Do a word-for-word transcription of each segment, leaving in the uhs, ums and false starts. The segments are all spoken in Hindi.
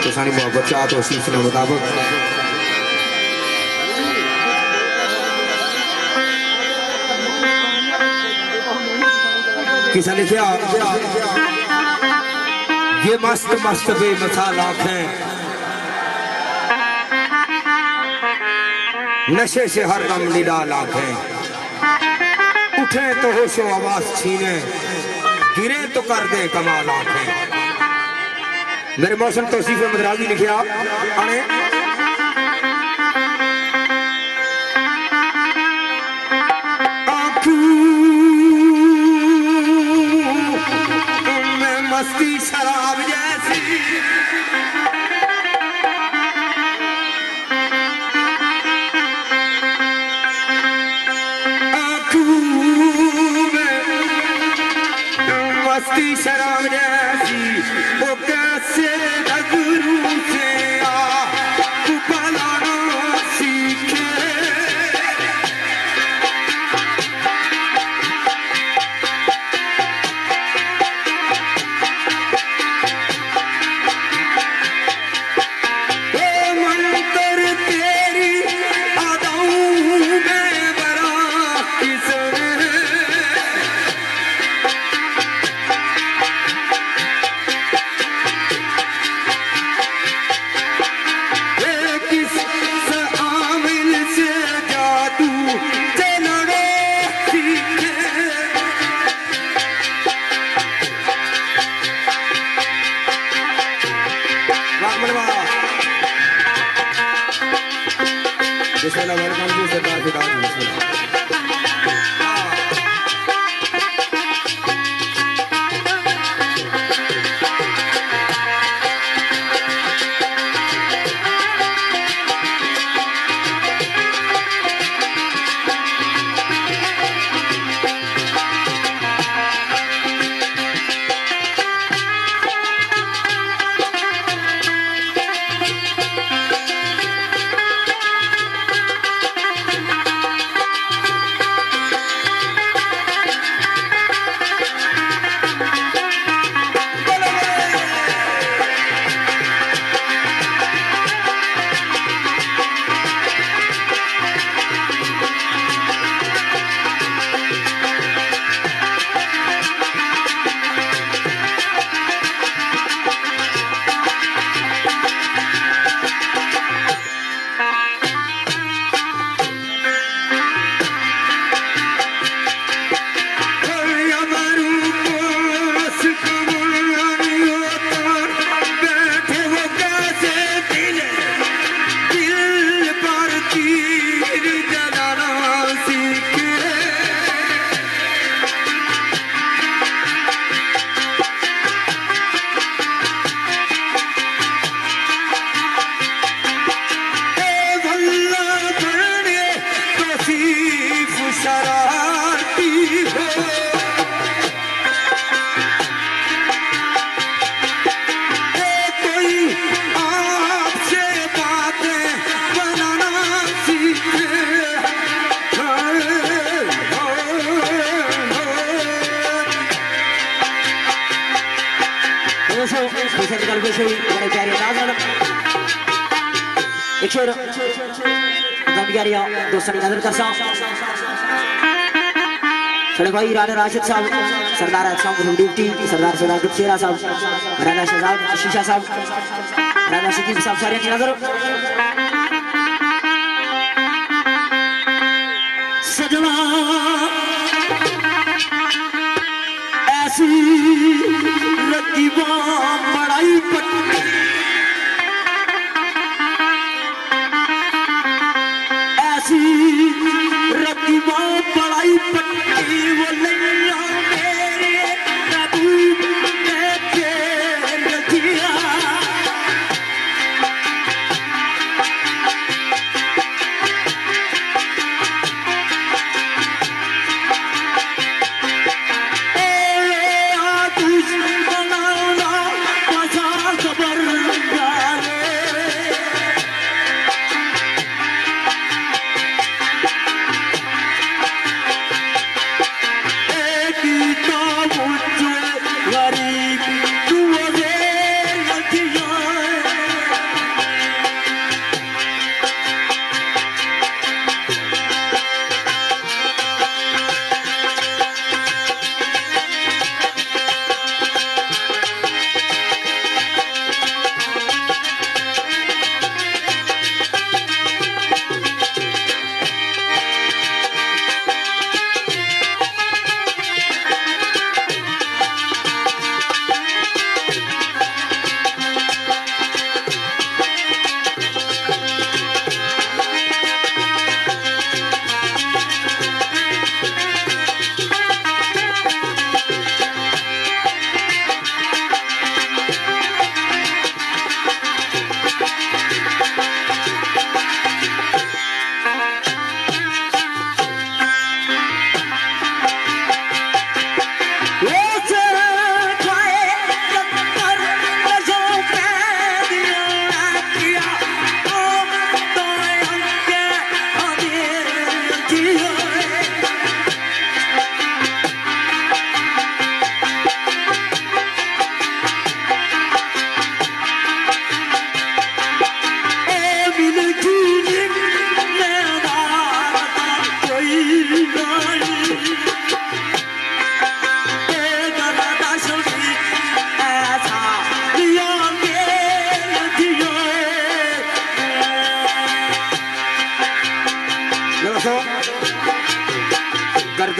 तो सानी मोहब्बत चाह तो शीश के मुताबिक किसा लिखा ये मस्त मस्त बेमिसाल आंखें नशे से हर दम निडाल आंखें उठे तो होशो आवाज छीने गिरे तो कर दे कमाल आंखें। मेरे मौसम तौसीफ मदराजी लिखिया आने में मस्ती शराब जैसी मस्ती शराब जैसी वो कैसे नजरों से आ पलाना सीखे ओ मंतर तेरी अदाओं में बड़ा किसने भाई राणा राशिद साहब, सरदार अहसन ड्यूटी, सरदार सरदार शेरा साहब, राणा शहजाद शीशा साहब, राणा शकीब साहब सारे की नजर सजना ऐसी रकीबा बड़ाई पट्टी ऐसी रकीबा बड़ाई पट्टी वो नैया मेरे महबूब ने खेल दिया। ए आतिश बनाना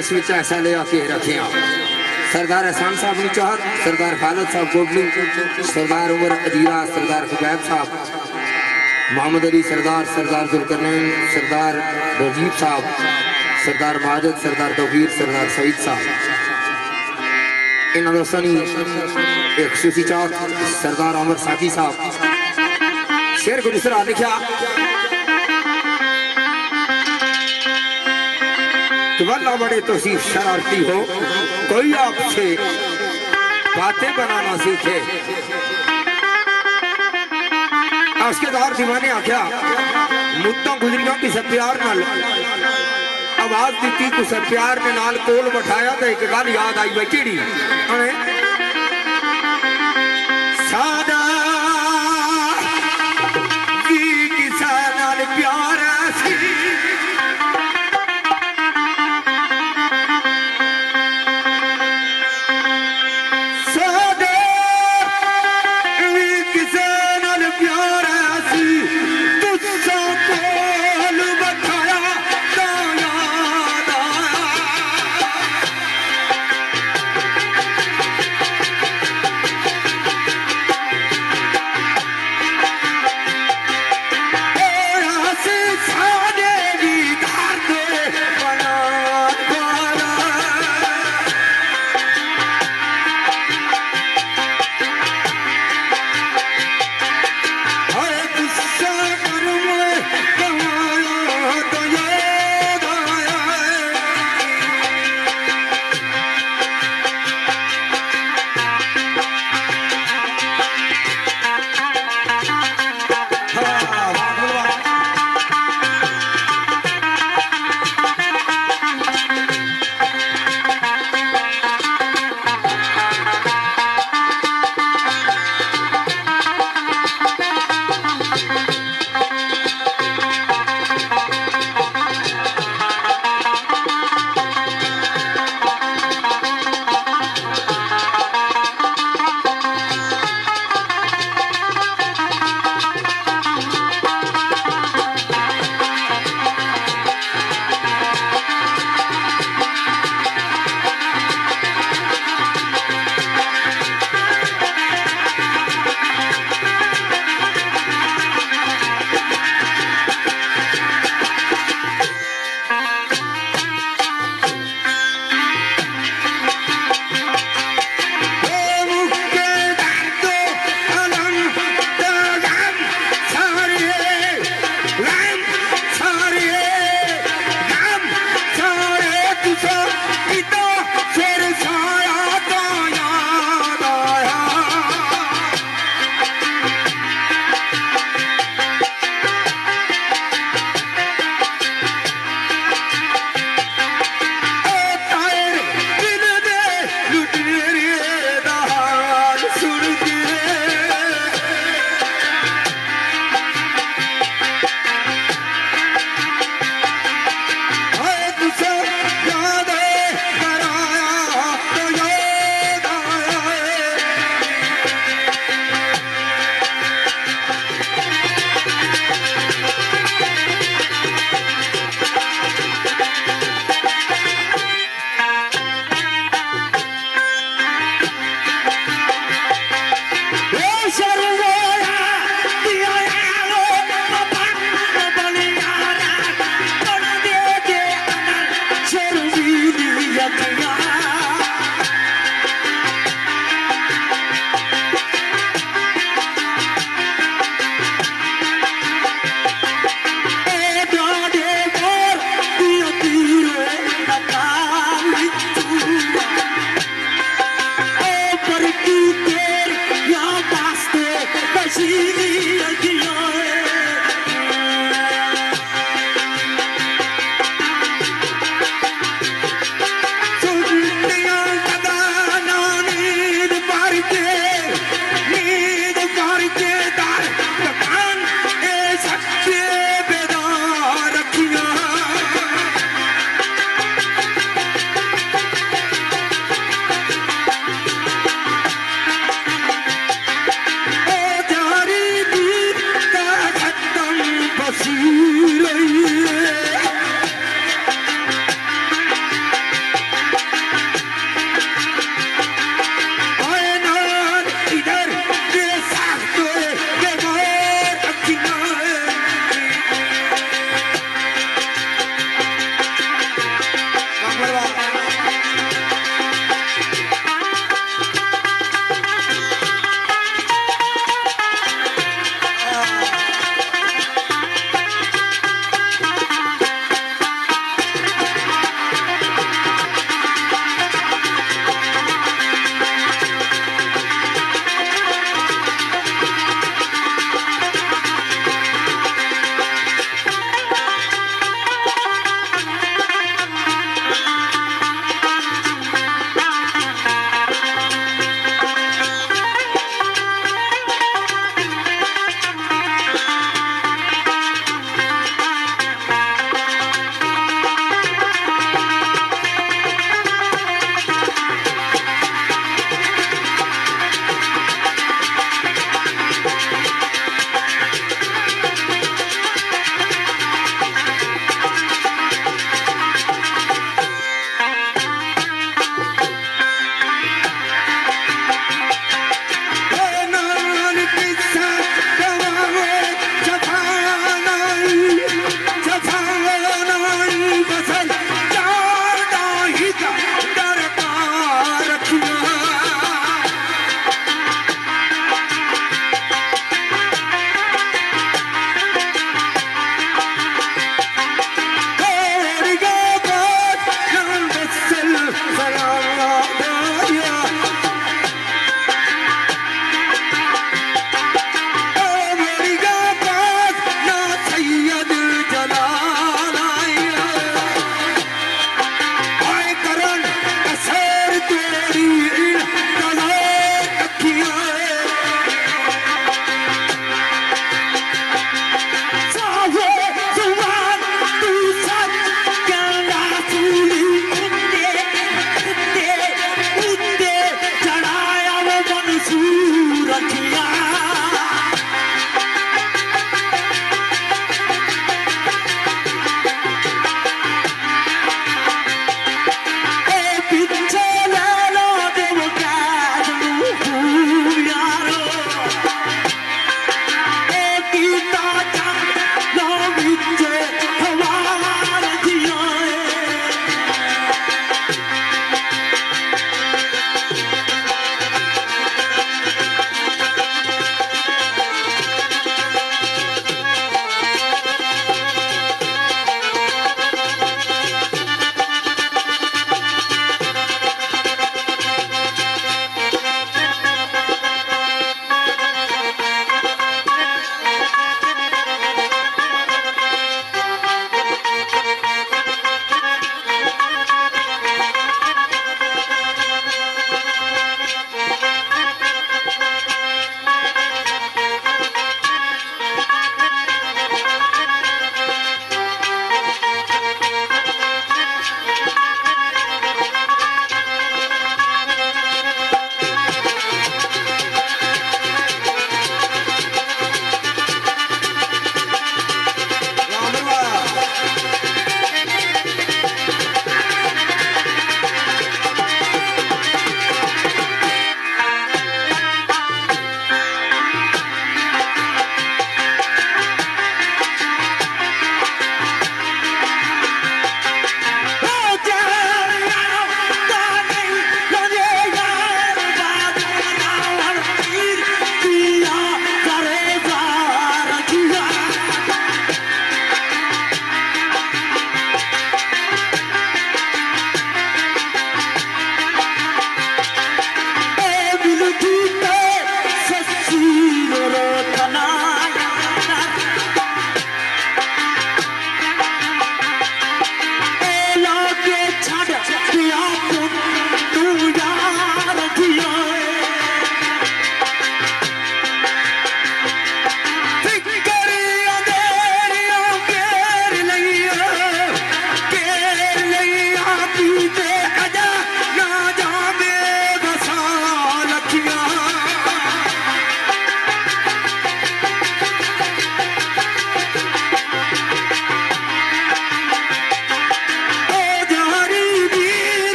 कश विच ऐसा ले आके रखे सरदार एहसान साहब ने चाहत, सरदार खालिद साहब गोबलू, सरदार उमर अजीरा, सरदार खुबैब साहब, मोहम्मद अली सरदार, सरदार जुल्करनैन, सरदार रजीब साहब, सरदार माजिद, सरदार तौहीर, सरदार सईद साहब। इन्होंने दोस्तों ने एक खुशी चाहत सरदार अमर साकी साहब शेर को दूसरा लिखा कि वल्ला बड़े तौसीफ शरारती हो, कोई आपसे बातें बनाना सीखे। उसके दार दीवाने आख्या मुद्दा गुजरिया किसे प्यार नाल आवाज दी, कुछ प्यार ने नाल कोल बैठाया तो एक गल याद आई भाई केड़ी सादा की किसा नाल प्यार सी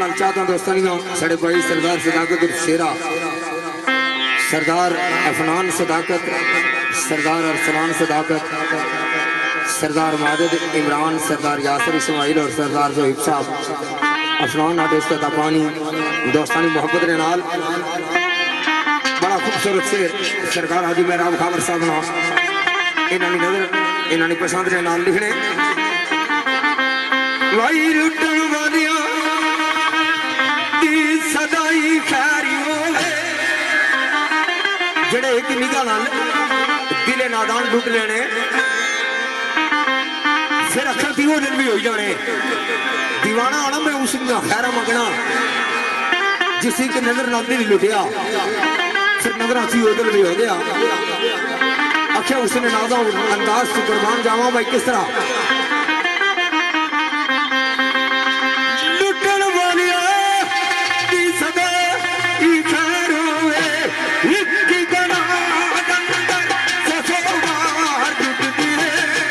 नाल चाहता दोस्तों साढ़े भाई सरदार सदाकत शेरा, सरदार अफनान सदाकत, सरदार अरसलान सदाकत, सरदार माजिद इमरान, सरदार यासर इस्माइल और सरदार जोहिब साहब अफनान आदेश का पानी दोस्तानी मोहब्बत के नाल बड़ा खूबसूरत से सरकार हाजी मेहराब खामर साहब ना इन्होंने नजर इन्होंने पसंद के नाल लिखने वाई लुटन वालिया दी सदाई खैरी होवे जेड़े एक निगाह नाल दिले नादान लुट लेने फिर अखर दी वो दिन भी हो जाने दीवाना आना मैं उस खैरा मंगना जिसी की नजर नादी नहीं लुटिया फिर नजर अच्छी उधर भी हो गया आखिर उसने नादा अंदाज से कुर्बान जावा भाई किस तरह लुटन वालिया की सदा ई खैर होवे इक्की गना गंदर ससो बाहर जुटती है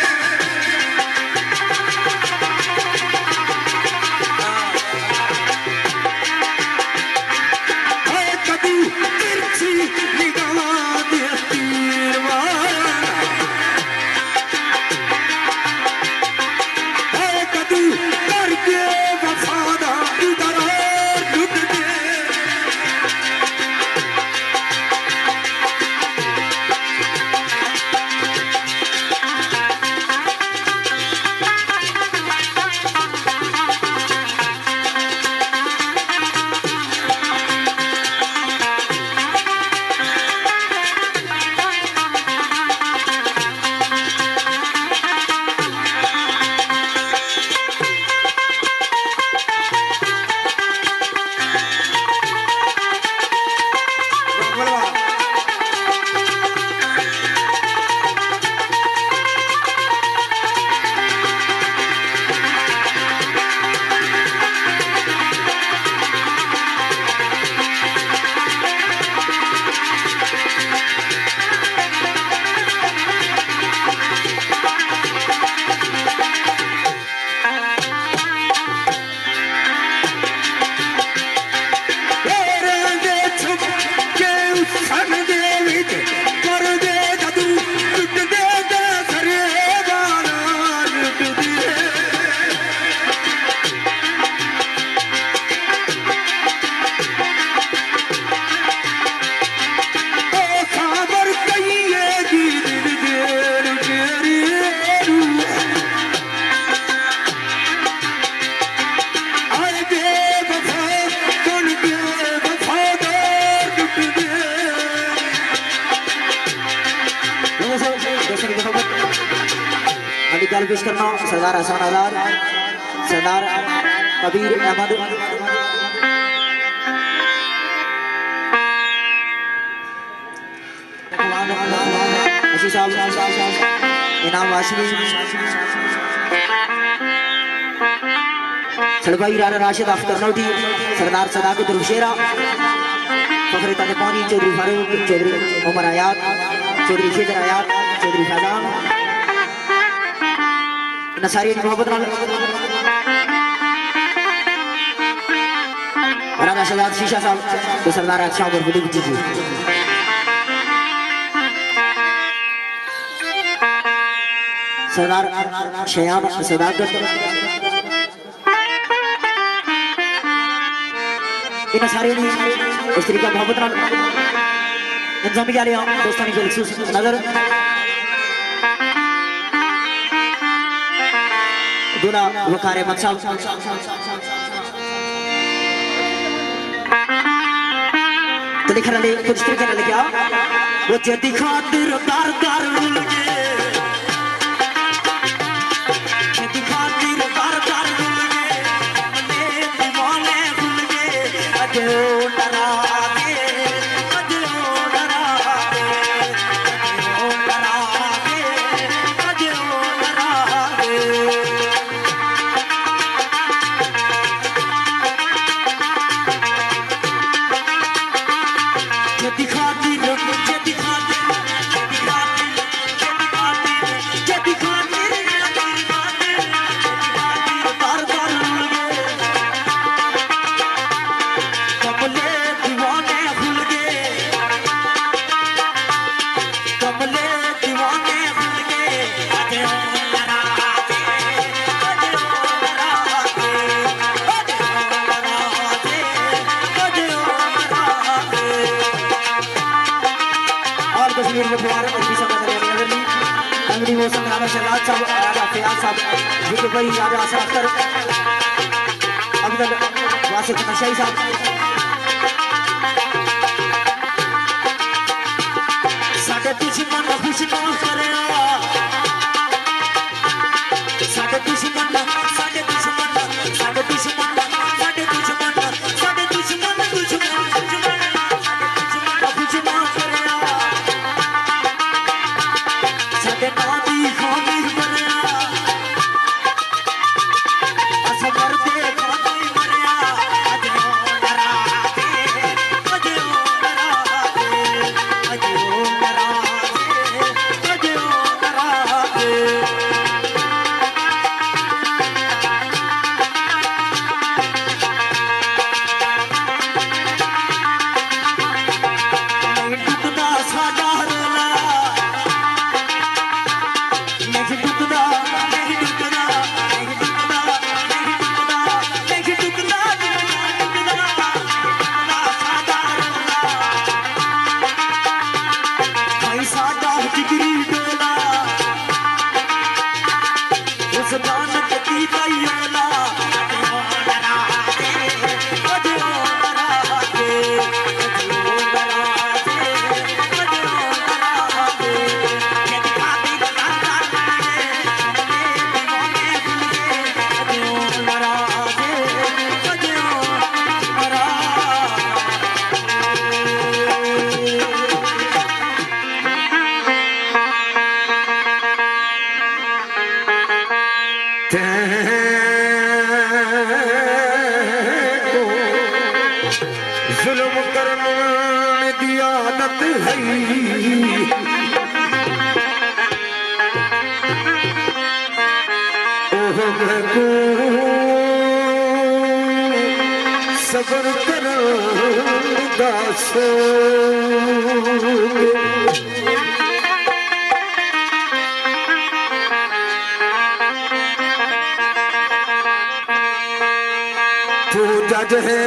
हाय कदी तिरछी निगाह दे तीर मारा हाय कदी करके वफादा इधर लुट दे पेश करना सरदार हसन आजाद, सरदार कबीर अहमद, इनाम वाशमी, सड़भाई राना राशिद अख्तर नौटी, सरदार सदाकत शेरा, फखरे ताज पानी चौधरी फारूक, चौधरी उमर आयात, चौधरी शेखर आयात, चौधरी फैजान सारी मोहब्बत राना शहजाद शीशा साहब तो सरदार अच्छा और बड़ी जी सरदार शयान सदाकत इन सारे उस तरीका मोहब्बत इंतजामी आ रहा दोस्तानी को नजर दूल्हा वकारे मत साहब तो लिख रहे कुछ तरीके ना लिखा वो जदी खातिर दार दार भूल गए जदी खातिर दार दार भूल गए अपने दीवाने भूल गए अजो डरा के अजो डरा के अजो डरा के अजो डरा के दिखाती दिखाती दिखाती दिखाती तस्वीर में फुवार अभी समय नगर ली अंगड़ी मौसम राजा शहजाद साहब राजा फयाज साहब विक्र भाई राजा आशा अख्तर अब्दुल वासिफ नशाई साहब साडे दुश्मन खुश ना करे साडे दुश्मन साडे दुश्मन साडे दुश्मन साडे दुश्मन साडे दुश्मन दुश्मन सबर कर दास तू जज है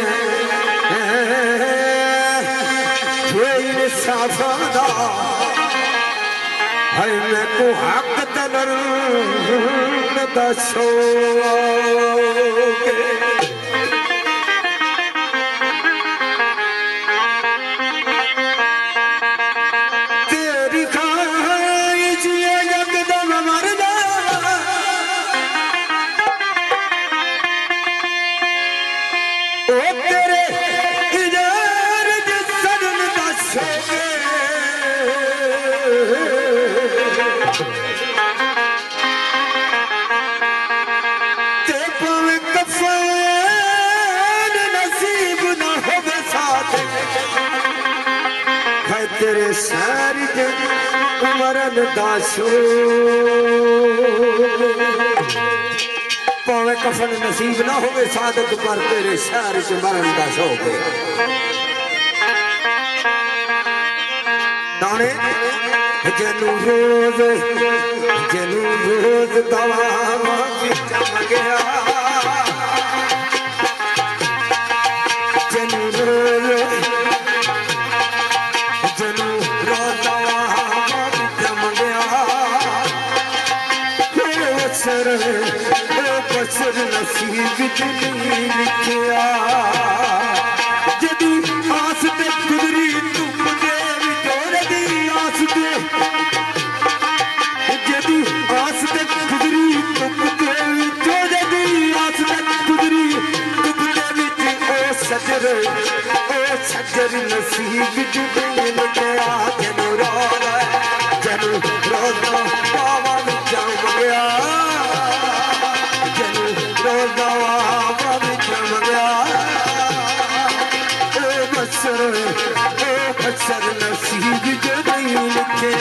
साफादा है मैं को हक तलर दसो तेरी खाइश ये यकदम मर जा ओ तेरे इजार जिसन दसो तेरे सारी मरन दासो पावे कफन नसीब ना होवे सादत पर तेरे सारी मरन दासो के दाने जनु रोज जनु रोज दवा चम गया जनु रोज बसर नसीब दिली लिखिया जदी आस ते गुजरी तुम देवी जोर दी आस ते जदी आस ते गुजरी तुम देवी जोर दी आस ते गुजरी तुम देवी ओ सजर ओ सजर नसीब दिली लिखिया जनु रोला जनु रोला बाबा जम गया बसर नसीब जदई लिखे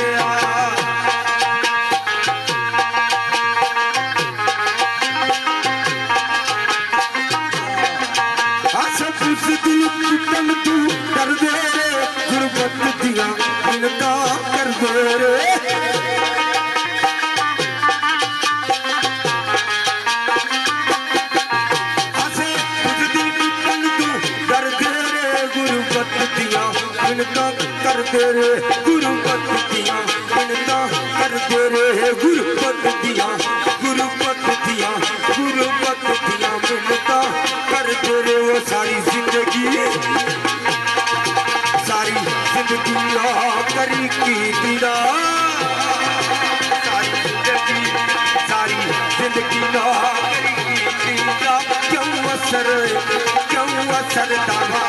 तन तू कर दे गुरबत दिया इनका कर दे रे कर दे रे गुरु कीदा सारी जिंदगी सारी जिंदगी नौकरी कीदा क्यों असर क्यों असर दवा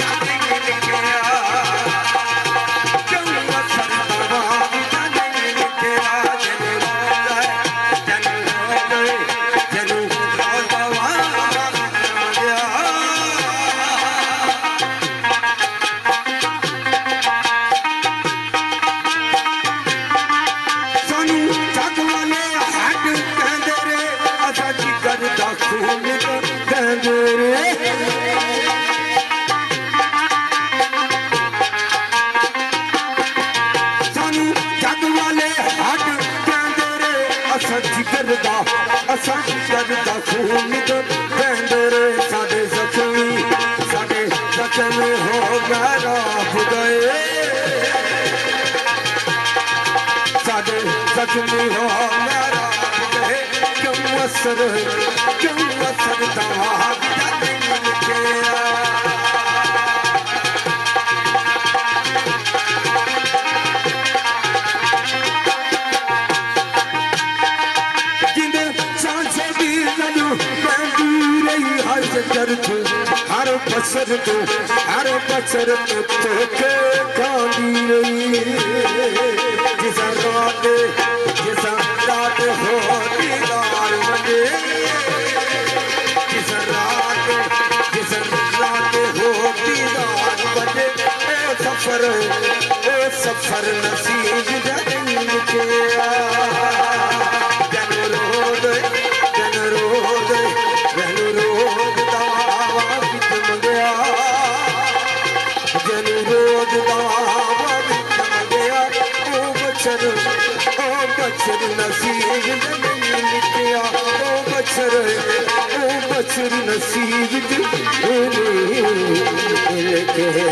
जख्मी हो मेरा क्यों असर क्यों असर दवा जिंद सांसे दी लू हर जर तू हर बसर तू हर बसर तू तोखे कांदी रही जिस रात जिस रात हो दीदार बजे जिस रात जिस रात हो दीदार बजे ओ सफर ओ सफर नसीब जन के जन रोद जन रोद जन रोद दावा बिच मंगया जन रोद दावा बिच मंगया ओ बचर ओ बचर नसीब जन लिखया ओ बचर ओ बचर नसीब जन लिखया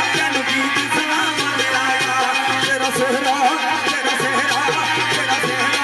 तेरा सेहरा तेरा सेहरा तेरा सेहरा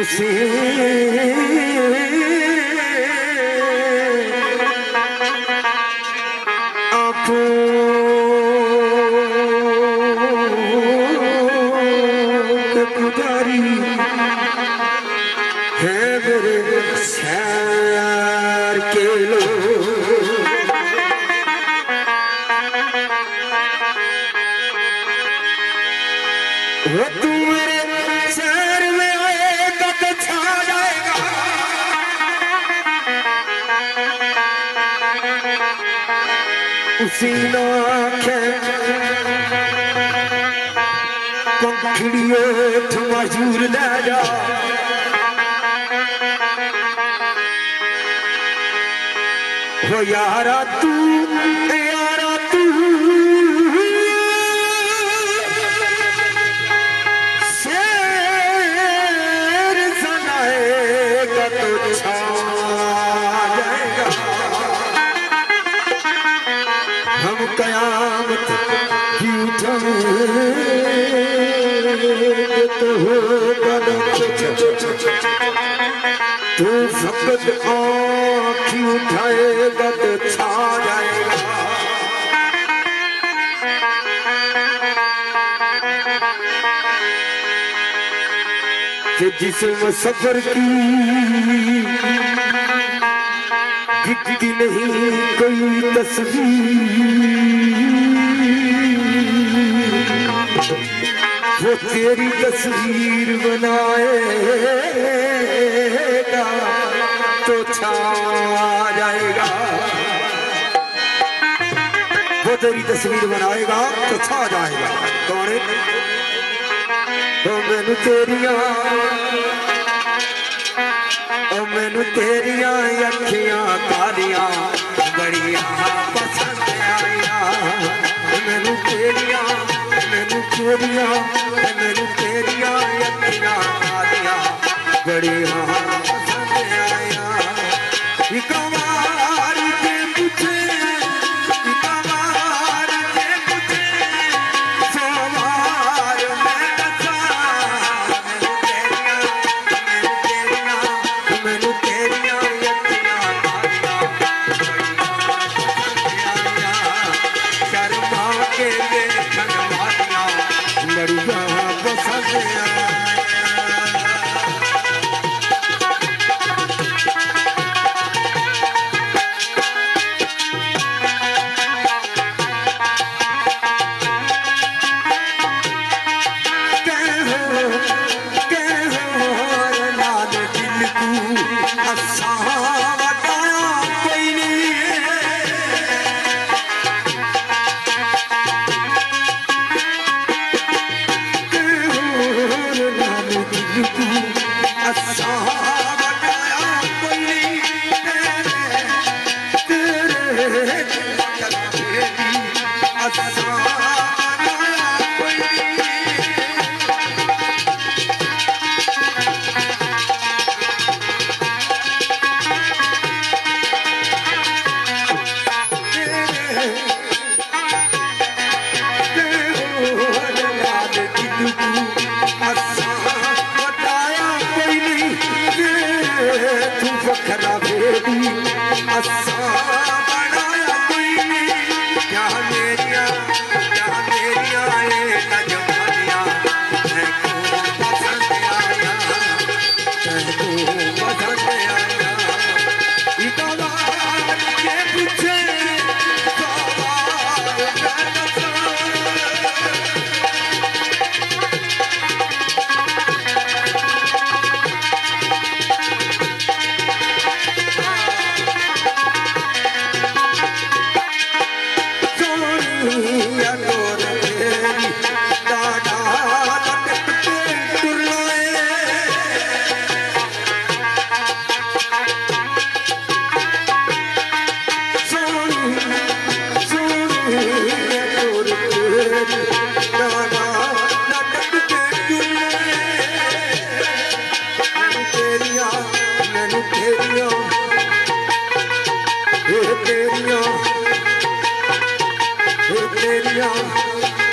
उसी आंखों के पुजारी है मेरे शहर के लोग। वो तू मेरे शहर में आएगा तो छा जाएगा। उसी नाखे पंखड़ियों मजूर ले जा। हो यारा तू यारा तू शेर सनाएगा तो छा जाएगा। हम कयामत की उठाएंगे तो होगा न कुछ। तू फकत आँखी उठाएगा तो छा जाएगा। कि जिसम सफर की दिखती नहीं कोई तस्वीर, वो तेरी तस्वीर बनाएगा तो छा जाएगा। वो तेरी तस्वीर बनाएगा तो छा जाएगा। कौन है? ओ मैनू तेरिया ओ मैनू तेरिया अखियां कालियां बड़िया पसंद आया। मैनू तेरिया मैनू तेरिया मैनू तेरिया अखियां कालियां बड़िया पसंद आया। इकवार के पूछे इकवार के पूछे सोमार मैं दसा। मैनू तेरिया मैनू तेरिया अखियां कालियां शर्मा के देखन वालियां बड़िया पसंद आया।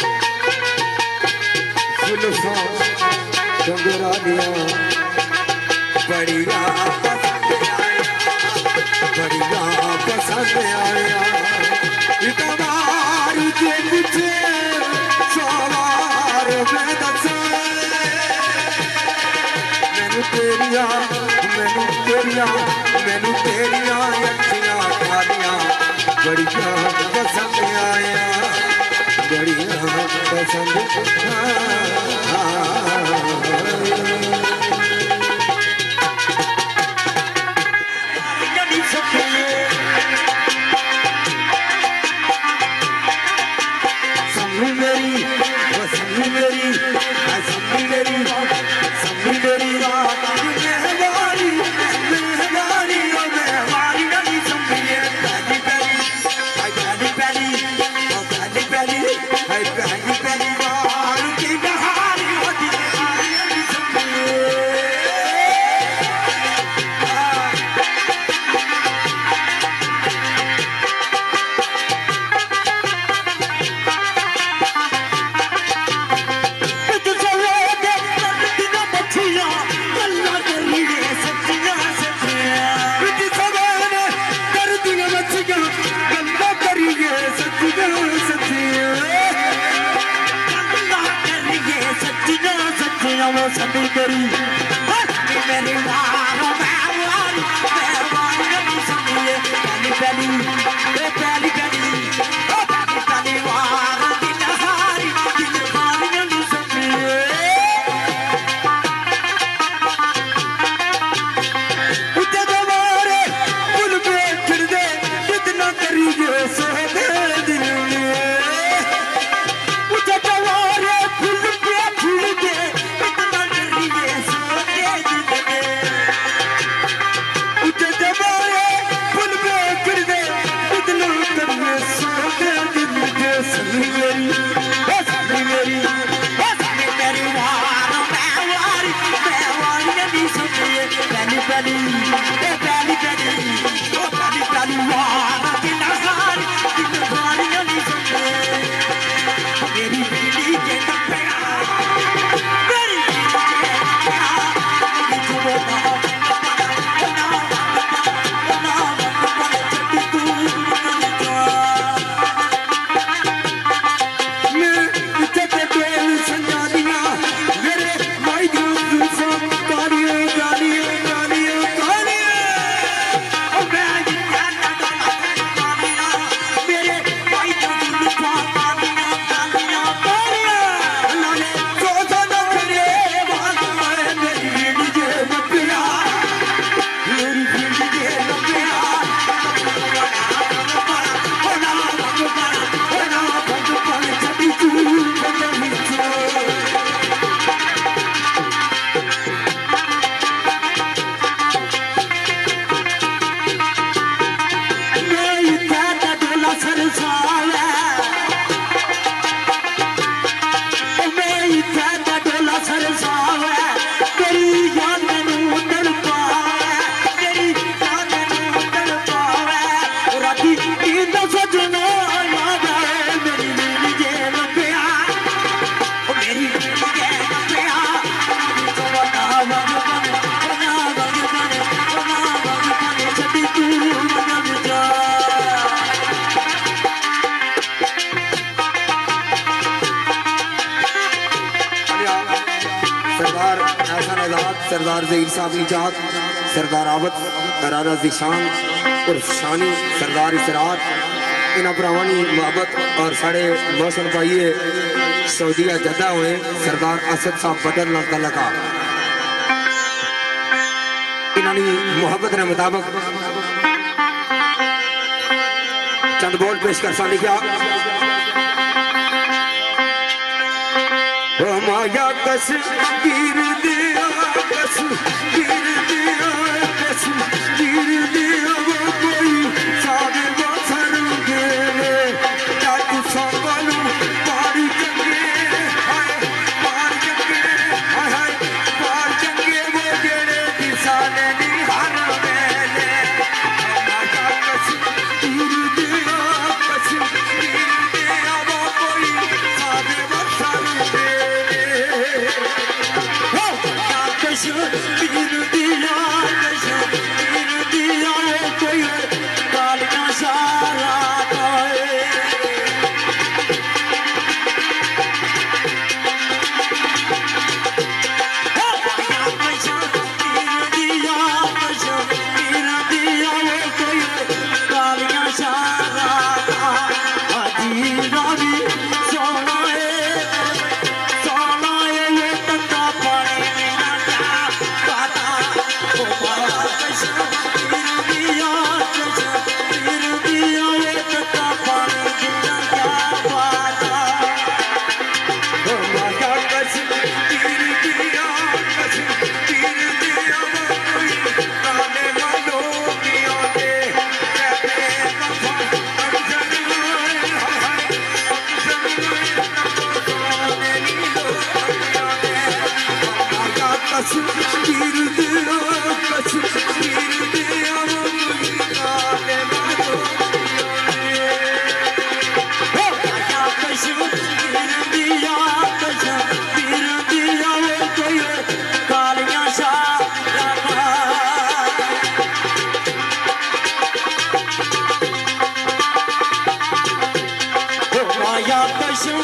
डंगरा दिया बढ़िया पसंद आया, बढ़िया पसंद आया। इतवार के पूछे सवार में दसा, मैनू तेरिया मैनू तेरिया मैनू तेरिया अखियां खालियां बढ़िया पसंद आया, बढ़िया पसंद सरदार ज़हीर साहब निजात, सरदार आवत राणा ज़ीशान और शानी सरदार इसरार, इन्होंने भरावानी मुहब्बत और साढ़े मौसम पाइए सऊदीया जद्दा हुए सरदार असद साहब बदर नाल तलका, इन्होंने मुहब्बत के मुताबिक चंद बोल पेश कर सा लिखा। माया कश्मीर दिया कश्मीर दिया कश्मीर दिया वो कोई सारे बसर गए जट संभलू पारी चंगे हाय पार चंगे हाय हाय पार चंगे वो जेड़े किसाने निहार वेले। माया कश्मीर दिया कश्मीर दिया वो कोई सारे बसर गए कश्मीर दिया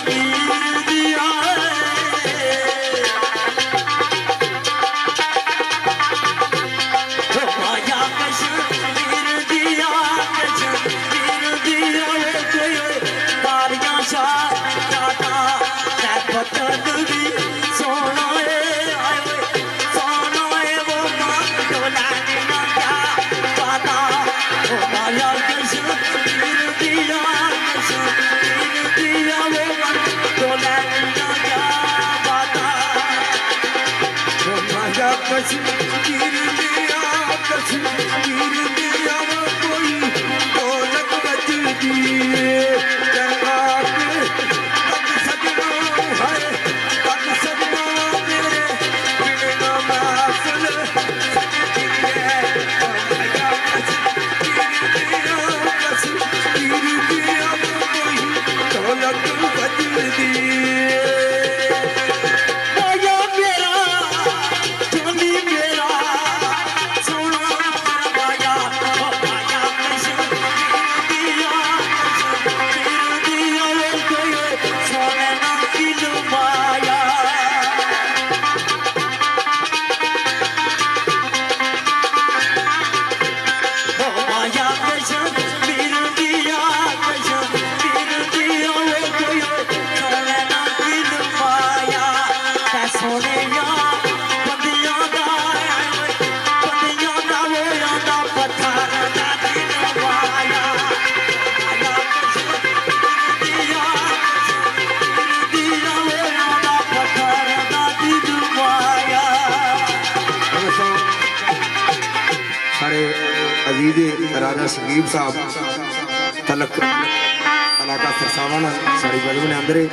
राजा सगीब साहब तलक इलाका सरसावा सारी बलू ने अंदर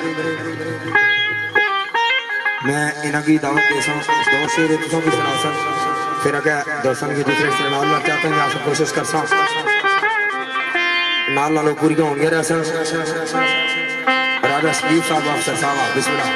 मैं इन्हों की दावत दे सा दो शेर तुम भी सुना सा फिर अगर दर्शन की दूसरे शेर नाल ना चाहते हैं आप कोशिश कर सा नाल नालों पूरी होंगे रह सा राजा सगीब साहब आप सरसावा बिस्मिल्लाह।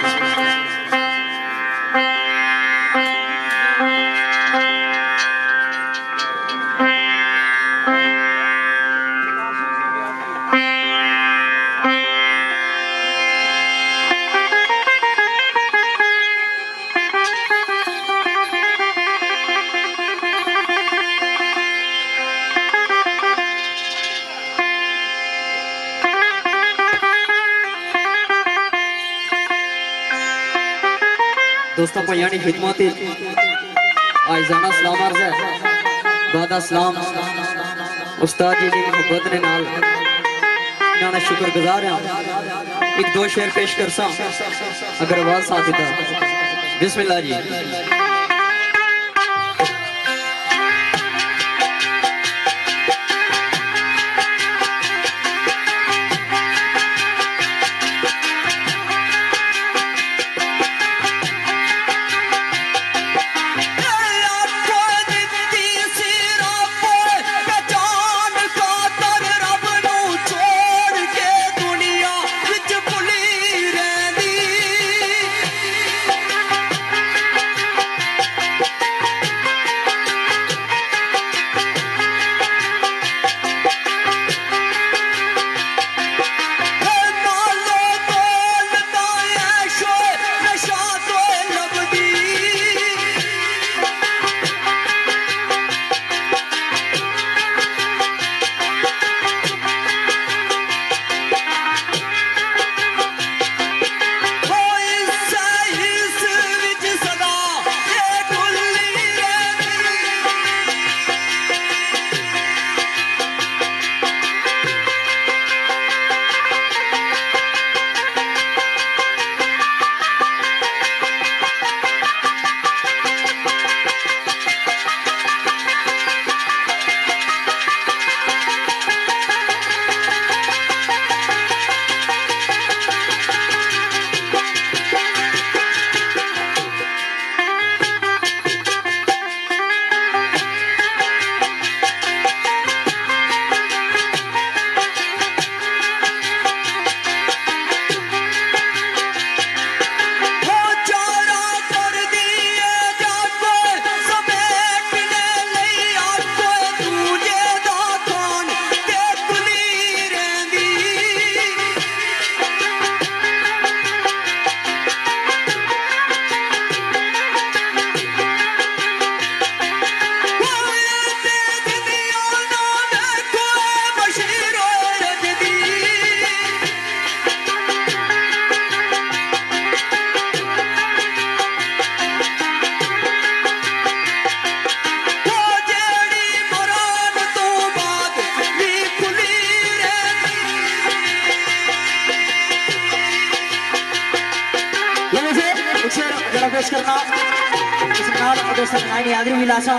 दोस्तों भैया की खिदमत आइजाना सलाम अर्ज है दादा सलाम उस्ताद जी की मोहब्बत ने नाल इन्होंने शुक्रगुजार हाँ एक दो शेर पेश कर सा अगर आवाज साथ देता बिस्मिल्लाह जी। बड़ा पेश करना इस नाल दोस्तों नाई आदरी विलासा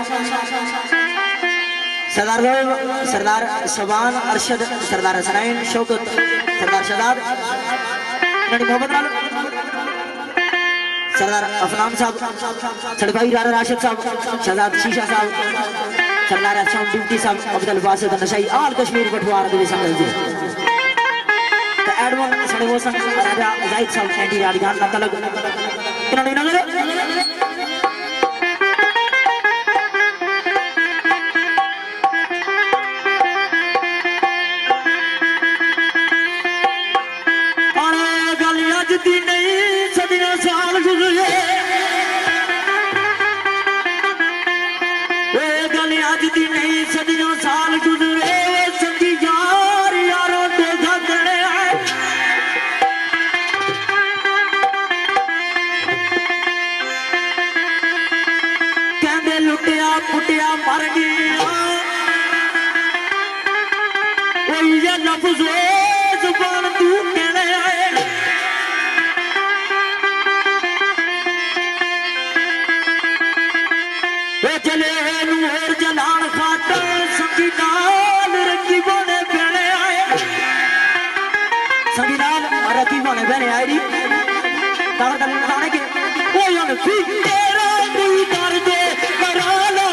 सरदार लोग सरदार शबान अरशद सरदार हसनैन शौकत सरदार शहजाद नड़ी मोहम्मद नाल सरदार अफनान साहब सड़भाई रारा राशिद साहब शहजाद शीशा साहब सरदार अहसान ड्यूटी साहब अब्दुल बासित नशाई आल कश्मीर पटवार दिवे संगल जी तो एडवन सड़े वो संग राजा जाहिद साहब एंटी राजगान ना तलग इन्होंने नगर पुटिया मर गया ये लफ्ज़ जुबान तू कहने आए वो चले नूर जलान खातर संगी नाल रंगी बने बने आए संगी नाल रंगी बने बने आए री तार दल खाने के वो यार फिर तेरा कोई दर्द करा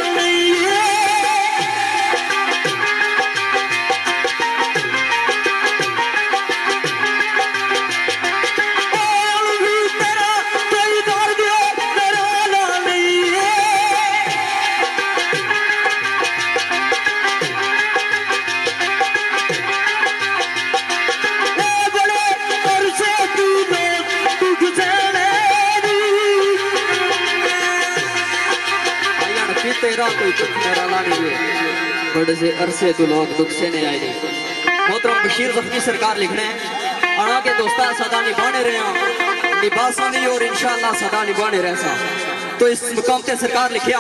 तेरा कोई दुख मेरा लाने बड़े से अरसे तो लोग दुख से नहीं आए मोहतरम बशीर जख्मी सरकार लिखने अणा के दोस्ता सदा निभाने रहे हैं निभासा नहीं और इंशाअल्लाह सदा निभाने रहे तो इस मुकाम पे सरकार लिखिया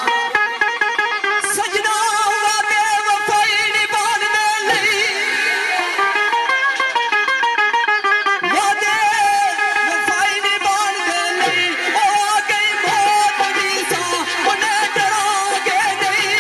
सजना वादे वफाई निभाने नहीं वादे वफाई निभाने नहीं ओ गई मौत दी सा उन्हें डराओगे नहीं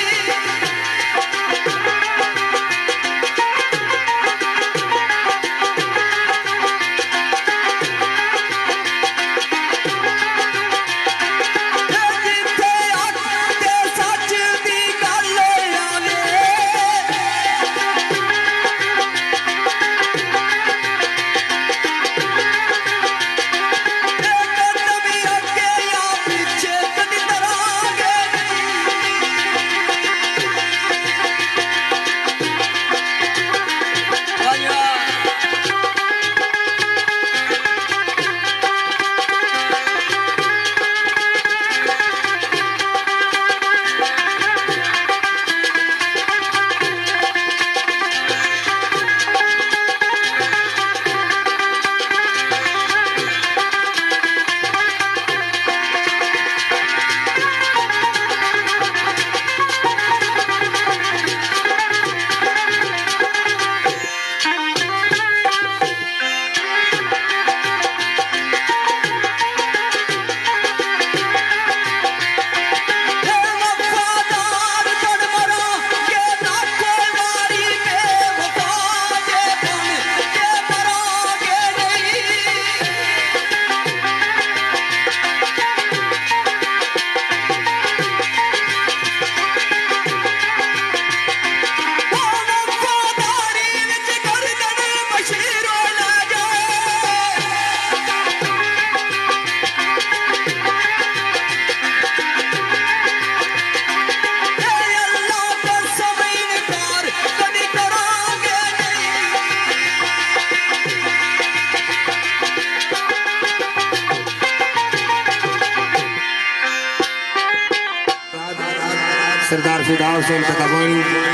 सरदार फिदा हुसैन तकाबानी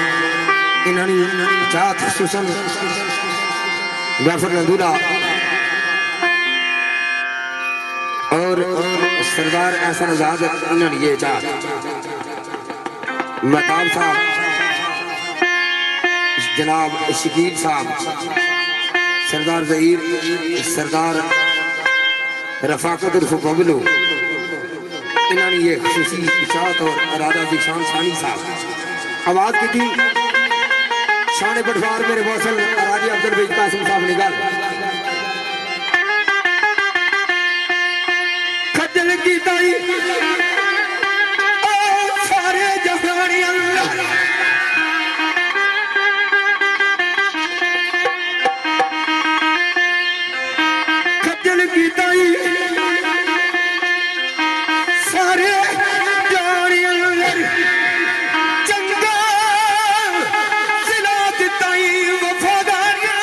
इन्होंने चाहत सुसन गफर नदूला और सरदार एहसन आजाद इन्होंने ये चाहत महताब साहब जनाब शकील साहब सरदार जहीर सरदार रफाकत उर्फ बबलू इन्होंने ये खुशी इशात और अरादा दी शान शानी साहब आवाज की थी शान पटवार मेरे मौसल राजी अब्दुल बेग कासिम साहब निकाल खजल की ताई सारे जहानी अल्लाह खजल की ताई सारे जहानी अल्लाह चंगा सिला ताई वफादारियां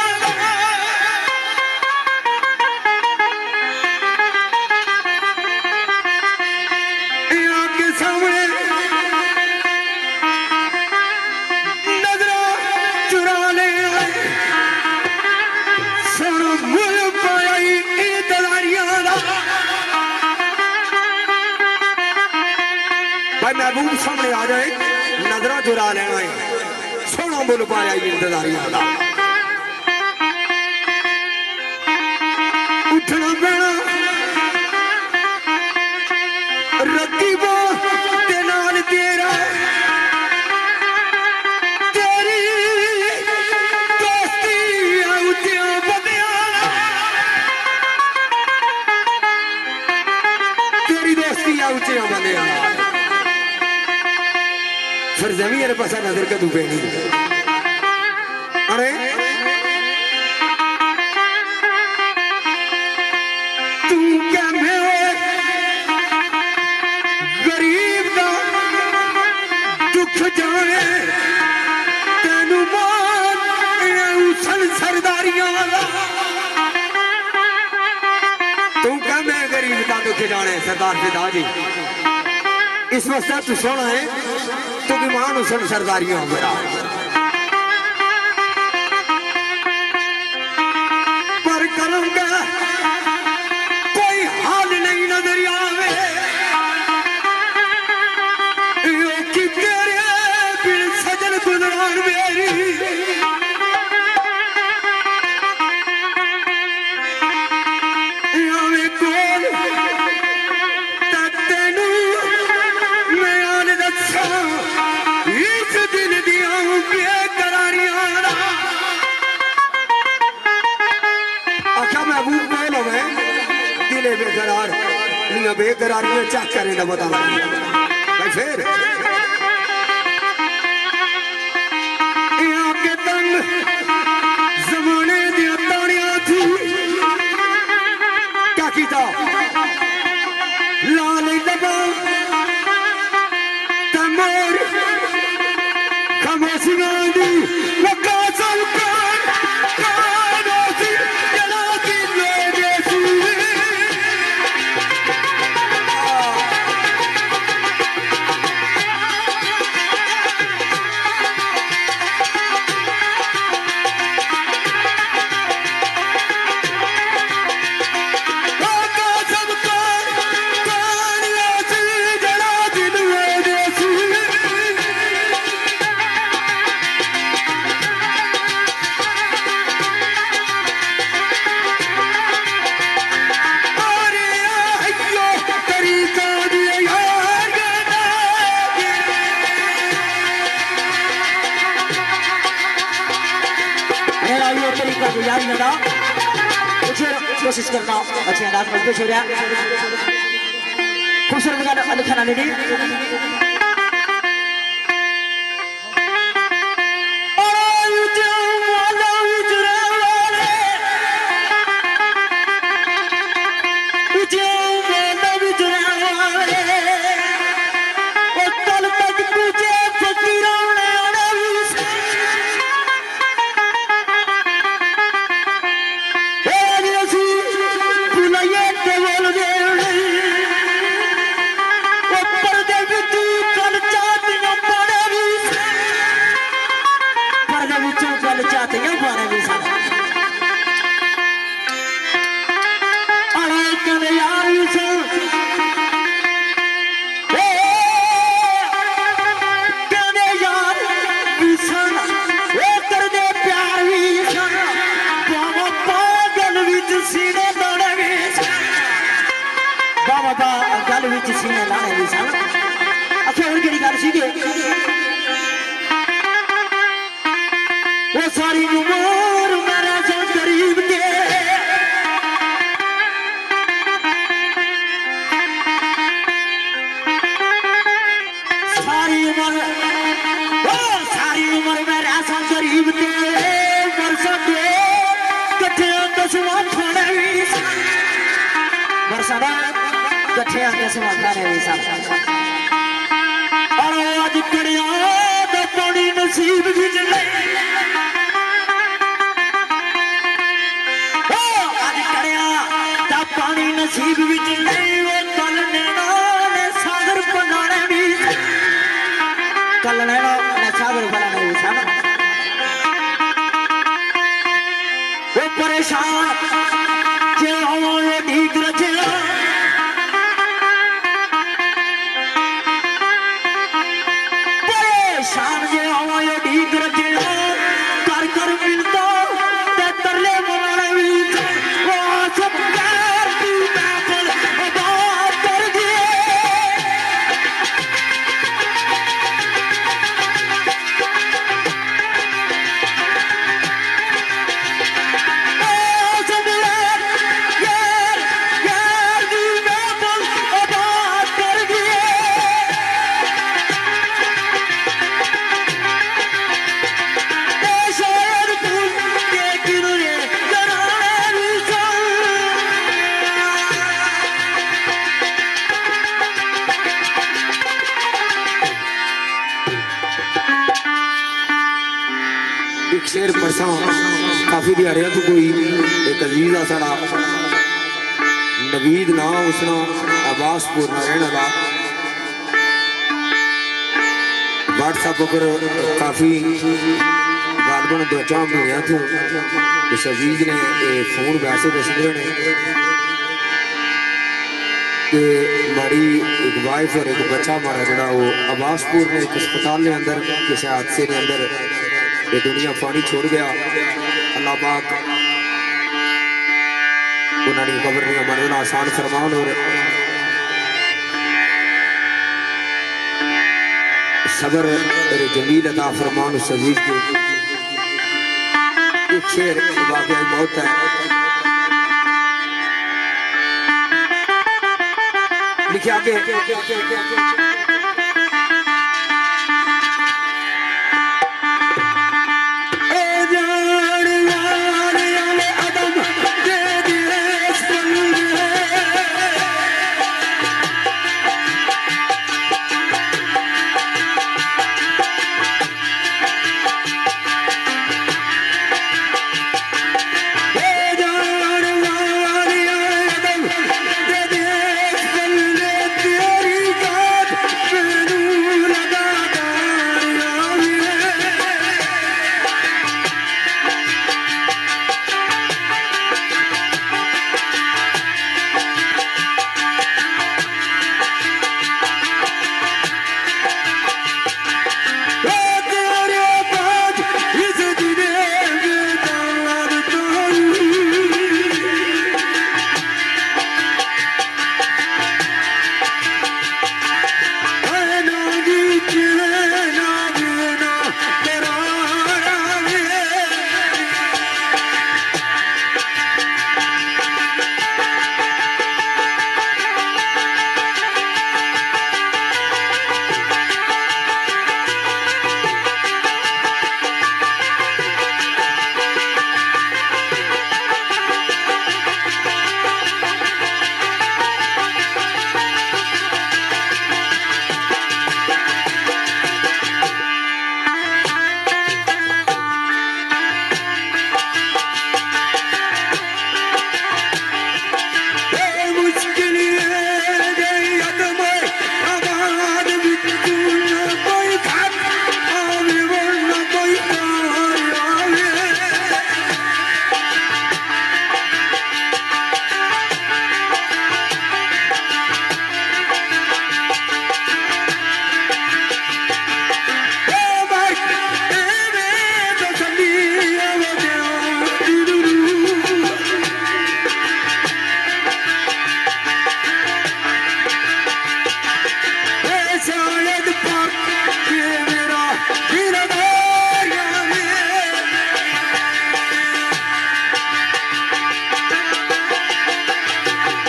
सामने नजरा चुरा ले सोना मुल पाया दलारियां भाई महबूब सामने आ जाए नजरा चुरा लेना है सोना मुल पाया इंतजारियां का उठना पैना रकीबो ते नाल तेरा तेरी दोस्ती आउतिया बदिया तेरी दोस्ती आउतिया बदिया फिर जमीन पासा नजर का दुबे नहीं अरे तू क्या मैं दुख जाने तेनू मान उछल सरदारियां तू क्या मैं गरीब का दुख जाने सरदार पिता जी इस वक्त तू सोना है तू भी मान उछल सरदारियां मेरा पर करूंगा कोई हाल नहीं नजर आवे कि तेरे बिन सजन गुजरान मेरी आवे कोल तेनू मैं आने दसा इस दिल दिया बेकरारियां आखा महबूब बोल हमें दिले बेकरार नहीं बेकरारियां चेक करें ना बता भाई फिर के तंग जमाने दिया ताड़ियां थी क्या कीता लाल दबा तमोर खामोशियां दी लगा सलकार कानोसी जला की लोगेसी कोशिश करना अच्छे अंदाज में पेश हो रहा खूबसूरत गाना लिखाना लेडी ऊपर दे गल विच सीने लाने भी सन अच्छा और केड़ी गल सीगे वो सारी उम्र मेरा जो गरीब के सारी उम्र वो सारी उम्र मेरा जो गरीब के वर्षा के कट्ठे दसवां खाने भी वर्षा कट्ठे दसवां खाने भी सन और आज कड़िया दा पानी नसीब विच नहीं पानी नसीब विच नहीं वो कल नैना ने सागर बनाने भी कल नैना ने सागर बनाने भी सन वो परेशान जे हो ये ठीक रचना परेशान जे हो ये ठीक रचना कर कर मिलता ते तरले बनाने भी वो सब शेर परसा काफी दिहाड़िया तो कोई एक अजीज आ साड़ा नवीद ना उसना अब्बासपुर ना रहने वाला व्हाट्सएप पर काफी गालबन दो चार महीने तो इस अजीज ने फोन वैसे दसते ने कि माड़ी एक वाइफ और एक बच्चा मारा जरा वो अब्बासपुर ने एक अस्पताल के अंदर किसी हादसे के अंदर ये दुनिया पानी छोड़ गया अल्लाह पाक उन्होंने कब्र ने मरना आसान फरमान और सबर तेरे जमील अता फरमान उस अजीज के एक शेर वाकई मौत है लिखा के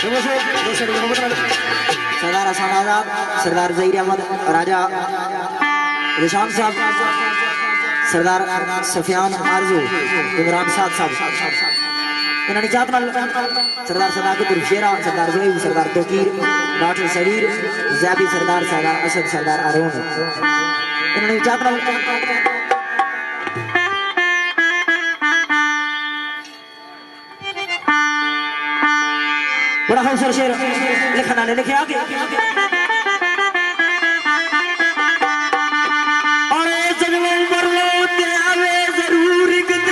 सरदार हसन आजाद, सरदार जहीर अहमद, राजा निशान साहब, सरदार सफियान आरजू, इमरान साद साहब, इन्होंने चाहत नाल सरदार सदाकत शेरा, सरदार जोईब, सरदार तोकीर, डॉक्टर सबीर, जैबी, सरदार सरदार असद, सरदार अरुण, इन्होंने चाहत नाल बड़ा खूबसूरत शेर लिखना ने लिखे आगे। अरे जगलों मरलो ते आवे जरूर एक दिन,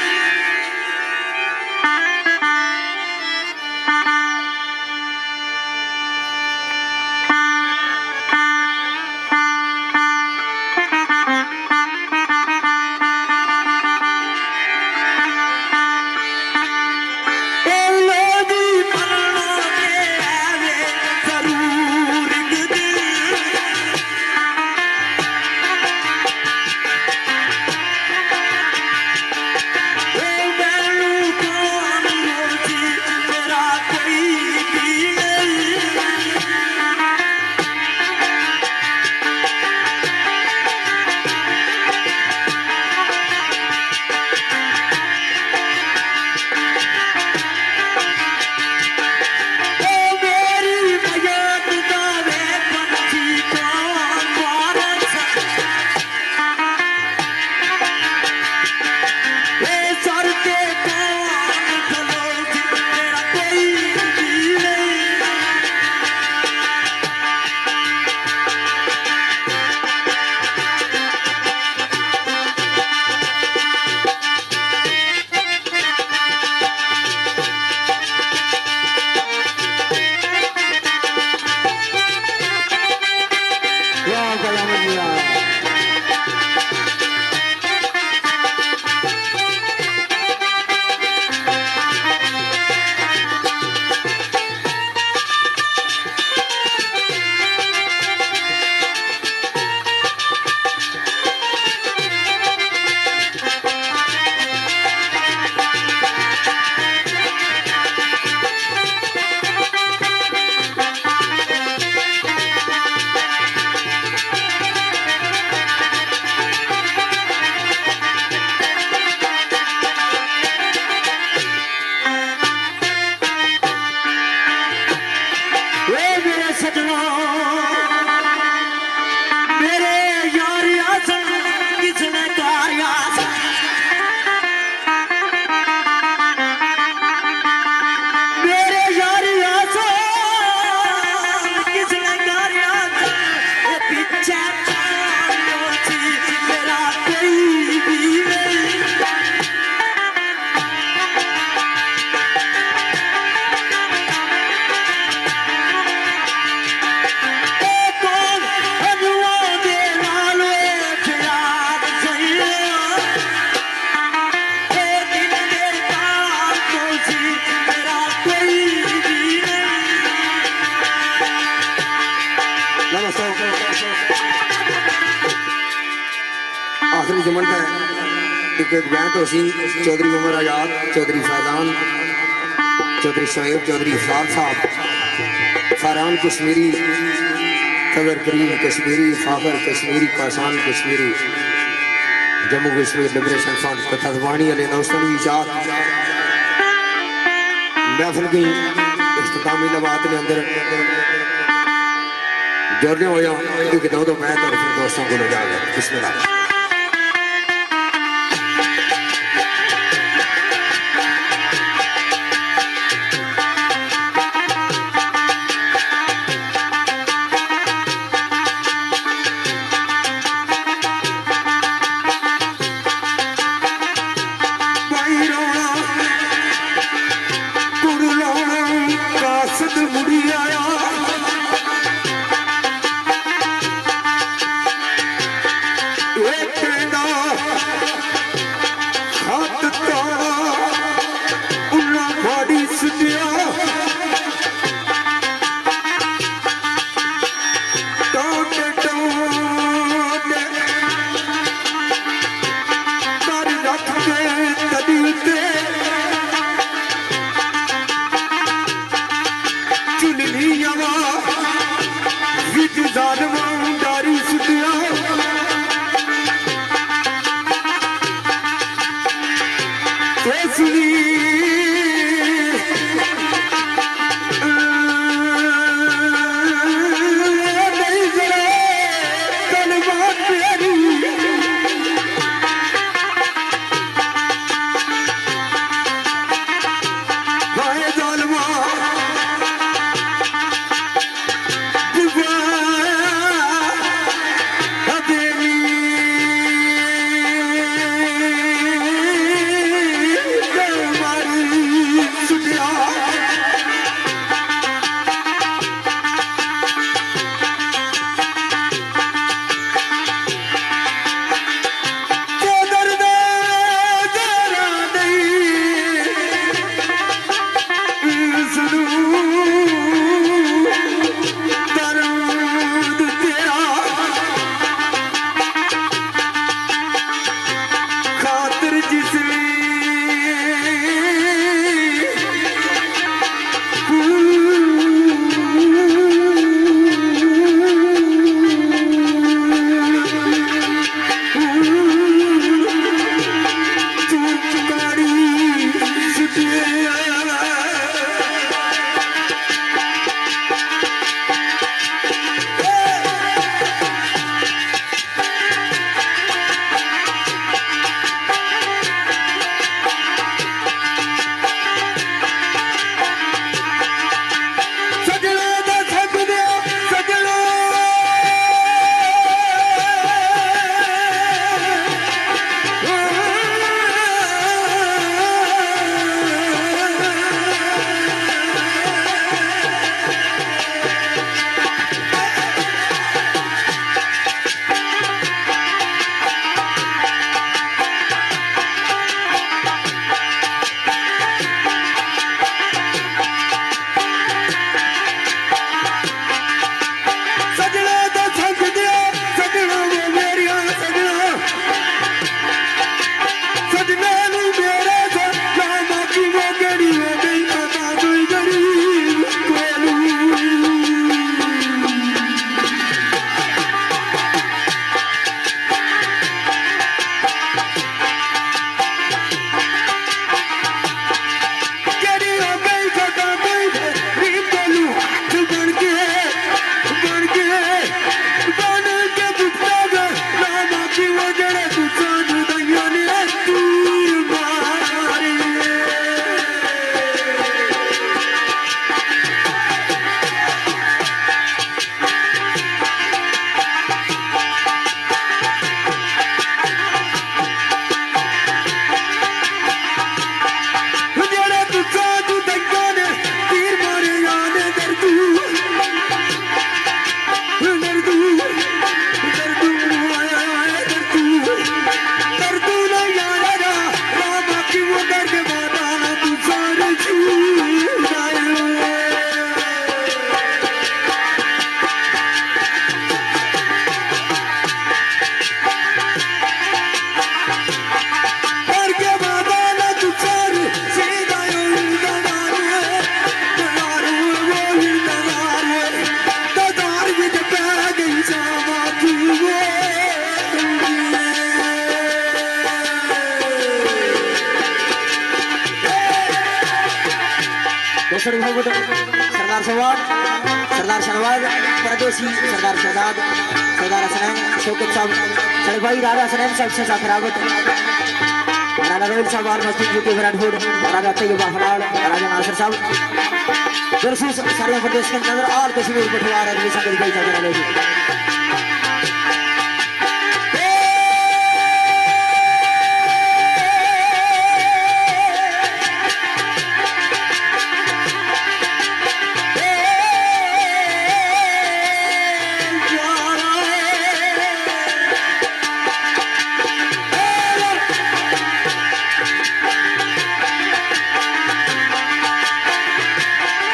आखिरी जुमन का एक एक बयान तो सी चौधरी उमर आजाद, चौधरी फैजान, चौधरी शोएब, चौधरी इफरार साहब, फरहान कश्मीरी, सदर करीम कश्मीरी, फाखर कश्मीरी, पासान कश्मीरी, जम्मू कश्मीर लिबरेशन फ्रंट तथा वाणी अली नौस्तनवी चार महफिल की इख्तितामी लबात के अंदर जोड़ने होया एक दो दो मैं तो दोस्तों को ले जा गया। बिस्मिल्लाह। Yeah. विच जालमा डारी सुटिया ते सुनी सरदार सवाद, सरदार शहनवाज, परदेसी, सरदार शहजाद, सरदार हसनैन, शौकत साहब, सड़क भाई राजा हसनैन साहब से साखरावत, राजा रोहित साहब आल मस्जिद यूके विराटपुर, राजा तैयब फलाल, राजा नासिर साहब, दरसूस सारे प्रदेश के अंदर और कश्मीर पठवार अगली संगत भाई साहब ने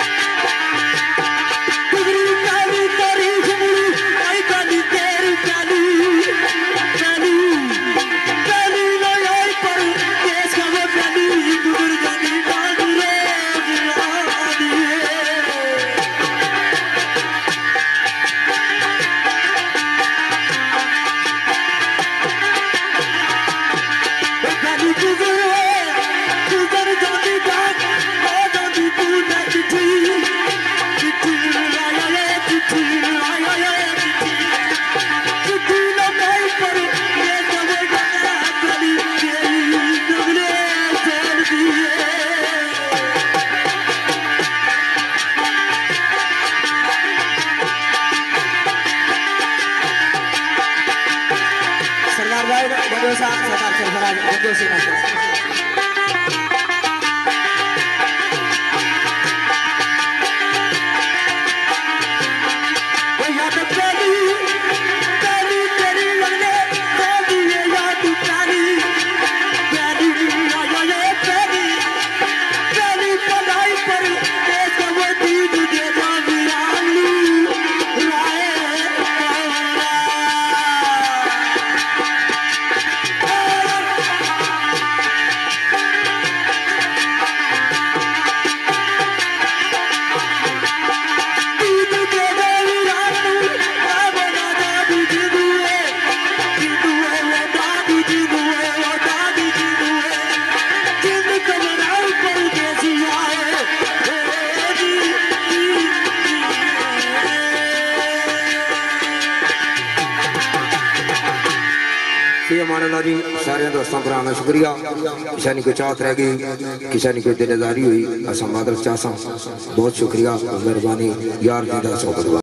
तेरी प्याली साहब सरदार सरफराज गंजो सिंह जी। सारे दोस्तों भरा का शुक्रिया। किसी ने कोई चाहत रह गई, किसी ने कोई दिलदारी हुई, असा मादर चासा बहुत शुक्रिया, मेहरबानी यार जी का।